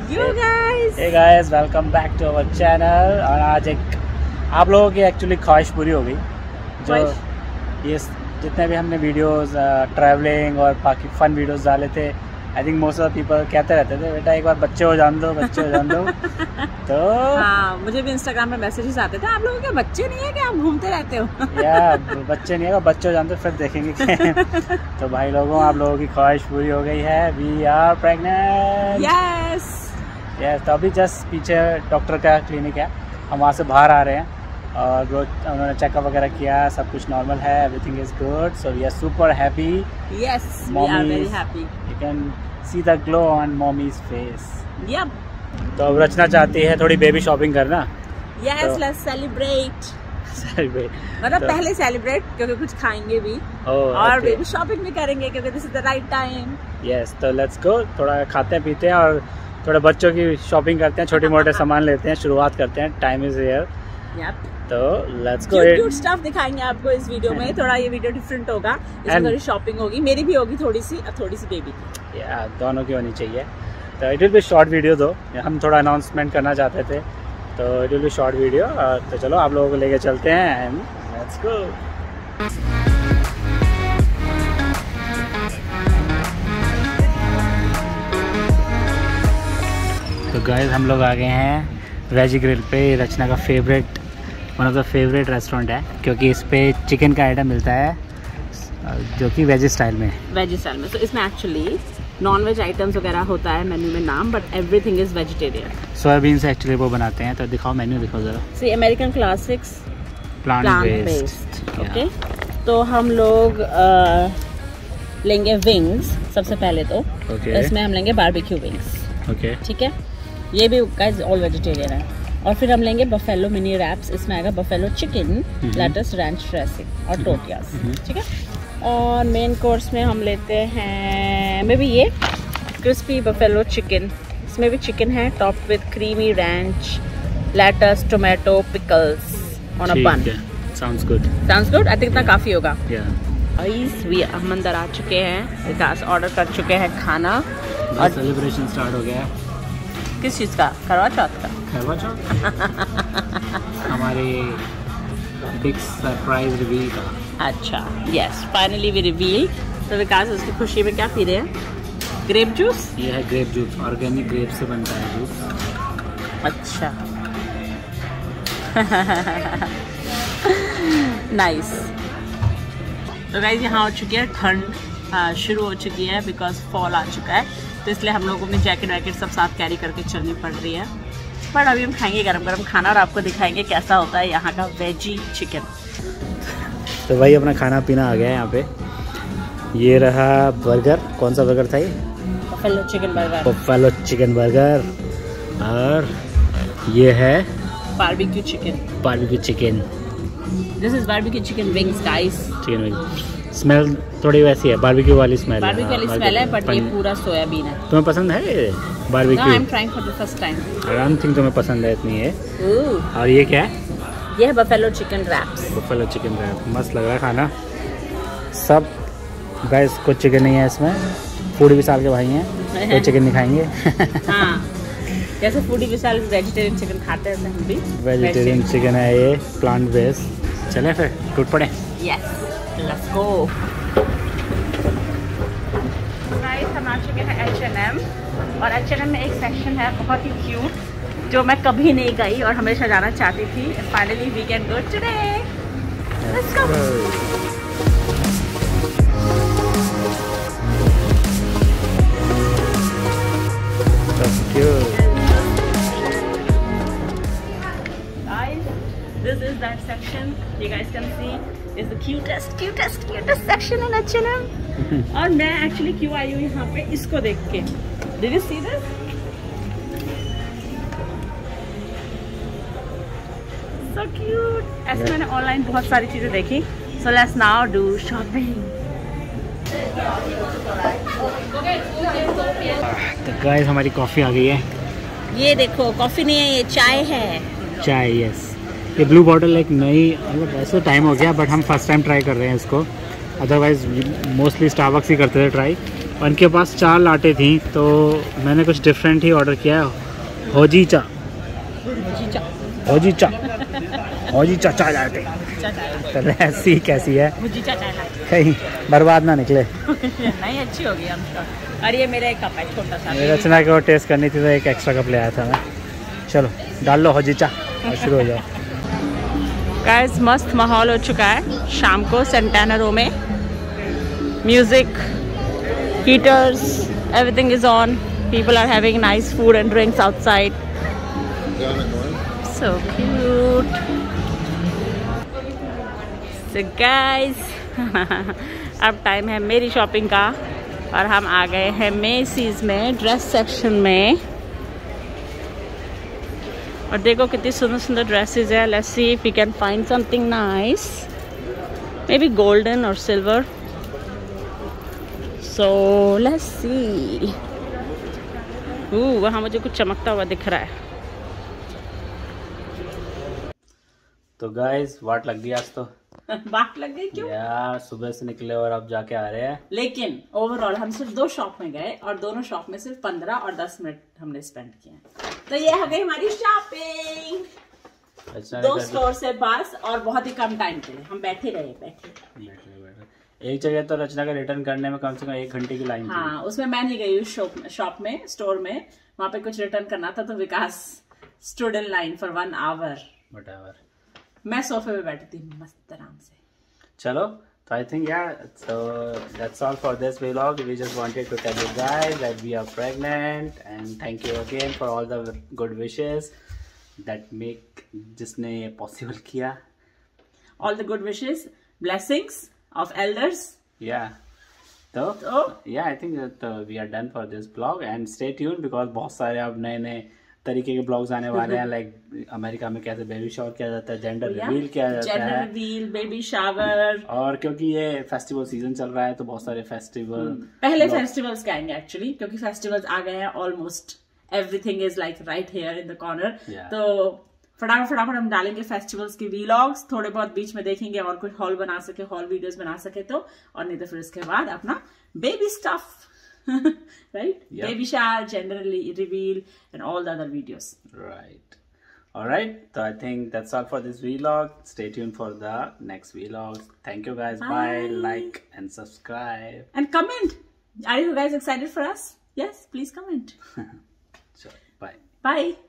Hey guys, welcome back to our channel। और आज एक आप लोगों की एक्चुअली ख्वाहिश पूरी हो गई। जो ये जितने भी हमने वीडियोस ट्रैवलिंग और बाकी फन वीडियोस डाले थे, I think most of the people कहते रहते थे बेटा एक बार बच्चे हो जान दो, बच्चे हो जान दो। तो हाँ, मुझे भी इंस्टाग्राम में मैसेजेस आते थे, आप लोगों के बच्चे नहीं है क्या, आप घूमते रहते हो? या बच्चे नहीं है, बच्चे हो जान दो फिर देखेंगे। तो भाई लोगों, आप लोगों की ख्वाहिश पूरी हो गई है। We are pregnant. Yes yes. तो अभी जस्ट पीछे डॉक्टर का क्लिनिक है, हम वहाँ से बाहर आ रहे हैं और उन्होंने चेकअप वगैरह किया, सब कुछ नॉर्मल है, everything is good. So we are super happy. Yes, we are very happy. You can see the glow on mommy's face. Yup. तो अब रचना चाहती है थोड़ी बेबी शॉपिंग करना। Yes, let's celebrate. मतलब पहले सेलिब्रेट क्योंकि कुछ खाएंगे भी और बेबी शॉपिंग भी करेंगे क्योंकि this is the right time. Yes, तो लेट्स गो। थोड़ा खाते हैं पीते हैं और थोड़ा बच्चों की शॉपिंग करते हैं, छोटे मोटे सामान लेते हैं, शुरुआत करते हैं। Time is here. यप। तो लेट्स गो। क्यूट स्टफ दिखाएंगे आपको इस वीडियो में। थोड़ा ये वीडियो डिफरेंट होगा, इसमें थोड़ी शॉपिंग होगी, मेरी भी होगी थोड़ी सी और थोड़ी सी बेबी की। या दोनों की होनी चाहिए। तो it will be short video दो, हम थोड़ा अनाउंसमेंट करना चाहते थे, तो it will be short video. तो चलो आप लोगों को लेके चलते हैं एंड लेट्स गो। तो गाइस हम लोग आ गए हैं वेजी ग्रिल पे। रचना का favourite, one of the favourite restaurant है क्योंकि इस पे चिकन का आइटम मिलता है जो कि वेजी स्टाइल में। वेजी स्टाइल में। तो इसमें एक्चुअली नॉन वेज आइटम्स वगैरह होता है मेन्यू में नाम, but everything is vegetarian. Soybean से एक्चुअली वो बनाते हैं। तो दिखाओ मेन्यू, दिखाओ जरा। See American classics plant based. Okay, तो हम लोग लेंगे विंग्स सबसे पहले तो। इसमें हम लेंगे बारबेक्यू विंग्स। ओके, ठीक है। ये भी गाइस ऑल वेजिटेरियन है। और फिर हम लेंगे बफेलो मिनी रैप्स। इसमें आएगा buffalo chicken, lettuce, ranch dressing और टोटियास। ठीक है। और मेन कोर्स में हम लेते हैं मे बी ये क्रिस्पी बफेलो चिकन। इसमें भी चिकन है, topped with creamy ranch, lettuce, tomato, pickles on a bun. Sounds good. Sounds good. I think इतना काफ़ी होगा। हम अंदर आ चुके हैं, विकास ऑर्डर कर चुके हैं खाना और सेलिब्रेशन स्टार्ट हो गया है। किस चीज़ का? करवा चौथ का। करवा चौथ हमारे बिग सरप्राइज रिवील का। अच्छा, यस, फाइनली वी रिवील। तो विकास उसकी खुशी में क्या पी रहे हैं? Grape juice. ये है ग्रेप जूस, ऑर्गेनिक ग्रेप से बनता है जूस। अच्छा। नाइस। तो गाइस यहाँ हो चुकी है ठंड, शुरू हो चुकी है बिकॉज फॉल आ चुका है, तो इसलिए हम लोग अपनी जैकेट वैकेट सब साथ कैरी करके चलनी पड़ रही है। पर अभी हम खाएंगे गरम गरम खाना और आपको दिखाएंगे कैसा होता है यहाँ का वेजी चिकन। तो भाई अपना खाना पीना आ गया है यहाँ पे। ये रहा बर्गर। कौन सा बर्गर था ये? Buffalo chicken burger. Buffalo chicken burger. और ये है barbecue chicken. Barbecue chicken. This is barbecue chicken wings guys. Chicken wings. Smell थोड़ी वैसी है, बारबेक्यू वाली स्मेल। बारबेक्यू वाली स्मेल है, बट ये पूरा सोयाबीन है। तुम्हें पसंद है ये barbecue? I am trying for the first time. I don't think तुम्हें पसंद है इतनी है। और ये क्या है? ये है buffalo chicken wraps. Buffalo chicken wrap. मस्त लग रहा है खाना। सब गाइस कुछ चिकन नहीं है इसमें। फूडी विशाल के भाई हैं, कोई चिकन नहीं खाएंगे। हाँ, जैसे फूडी विशाल वेजिटेरियन चिकन खाते हैं, हम भी वेजिटेरियन चिकन है ये, प्लांट बेस्ड। चलें फिर टूट पड़े। Yes, let's go. गाइस हम आ चुके हैं H&M, और H&M में एक सेक्शन है बहुत ही क्यूट जो मैं कभी नहीं गई और हमेशा जाना चाहती थी। Finally we can go today. Let's go. This is that section. You guys can see is the cutest section in H&M. और मैं एक्चुअली क्यों आई हूँ यहाँ पे इसको देख के। Did you see this? So cute. ऐसे मैंने ऑनलाइन बहुत सारी चीजें देखी। So let's now do shopping. तो गाइस हमारी कॉफ़ी आ गई है। ये देखो, कॉफ़ी नहीं है, ये चाय है। चाय, यस। ये ब्लू बॉटल एक नई, मतलब वैसे टाइम हो गया बट हम फर्स्ट टाइम ट्राई कर रहे हैं इसको। अदरवाइज मोस्टली स्टारबक्स ही करते थे ट्राई, उनके पास 4 लाटे थी तो मैंने कुछ डिफरेंट ही ऑर्डर किया है। होजीचा होजीचा चाय लाटे। चल ऐसी कैसी है, कहीं बर्बाद ना निकले। नहीं अच्छी होगी हम श्योर। और ये मेरा एक कप है छोटा सा। रचना को टेस्ट करनी थी तो एक एक्स्ट्रा कप ले आया था मैं। चलो डाल लो होजीचा और शुरू हो जाओ। गाइस मस्त माहौल हो चुका है शाम को सेंटाना रो में। Music, heaters, everything is on. People are having nice food and drinks outside. So cute. So guys अब टाइम है मेरी शॉपिंग का और हम आ गए हैं मेसीज में ड्रेस सेक्शन में। और देखो कितनी सुंदर सुंदर ड्रेसेस है। Let's see if we can find something nice, maybe golden और सिल्वर। So let's see. वहाँ मुझे कुछ चमकता हुआ दिख रहा है। तो गाइस वाट लग गई आज तो। बाट लग गई क्यों? यार सुबह से निकले और अब जाके आ रहे हैं। लेकिन ओवरऑल हम सिर्फ 2 शॉप में गए और दोनों शॉप में सिर्फ 15 और 10 मिनट हमने स्पेंड किए। तो ये हो गई हमारी शॉपिंग। 2 स्टोर से बस और बहुत ही कम टाइम के लिए हम बैठे रहे। एक जगह तो रचना का रिटर्न करने में कम से कम 1 घंटे की लाइन थी। हाँ उसमें मैं नहीं गई उस शॉप में, स्टोर में। वहाँ पे कुछ रिटर्न करना था तो Vikas stood in line for 1 hour. Whatever. मैं सोफे पे बैठी थी मस्त आराम से। चलो तो I think yeah, so that's all for this vlog. We just wanted to tell you guys that we are pregnant and thank you again for all the good wishes that make जिसने ये possible किया। All the good wishes, blessings of elders. Yeah. So yeah, I think that we are done for this vlog and stay tuned because बहुत सारे अब नए तरीके के blogs आने वाले हैं। लाइक अमेरिका में कैसे बेबी शावर किया जाता है, जेंडर रिवील किया जाता है, जेंडर रिवील, बेबी शावर। और क्योंकि ये फेस्टिवल सीजन चल रहा है तो बहुत सारे फेस्टिवल पहले फेस्टिवल्स के आएंगे एक्चुअली, क्योंकि फेस्टिवल्स आ गए हैं almost. Everything is like right here in the corner. तो फटाफट हम डालेंगे फेस्टिवल्स के व्लॉग्स। थोड़े बहुत बीच में देखेंगे और कुछ हॉल बना सके, हॉल वीडियोस बना सके तो, और नहीं तो फिर उसके बाद अपना baby stuff right? Yep. Baby shower, gender reveal, and all the other videos. Right. All right. So I think that's all for this vlog. Stay tuned for the next vlog. Thank you guys. Bye. Like and subscribe. And comment. Are you guys excited for us? Yes, please comment. Sure. Bye. Bye.